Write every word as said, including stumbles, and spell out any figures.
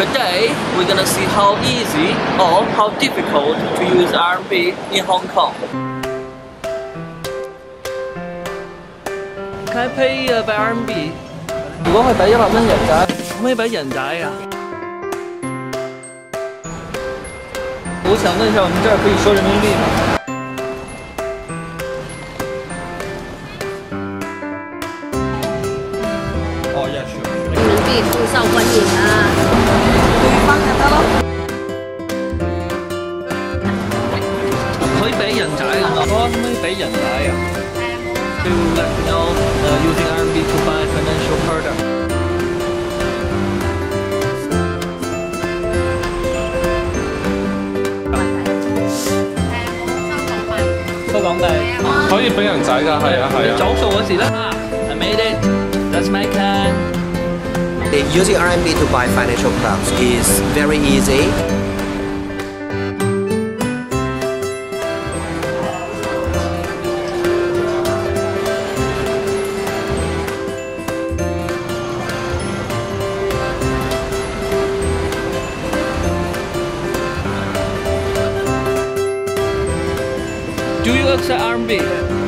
Today, we're gonna see how easy or how difficult to use R M B in Hong Kong. Can I pay uh, by R M B? 如果係俾一百蚊人仔，可唔可以俾人仔啊？我想问一下，我们这儿可以收人民币吗？哦，也是。人民币不受歡迎啊，對分就得咯。可以俾人仔啊？我可唔可以俾人仔啊？ To let me know uh, using R M B to buy financial product. 收港幣，可以俾人仔㗎，係啊係啊。走數嗰時咧 I made it. That's my can. Using R M B to buy financial products is very easy. Do you accept R M B?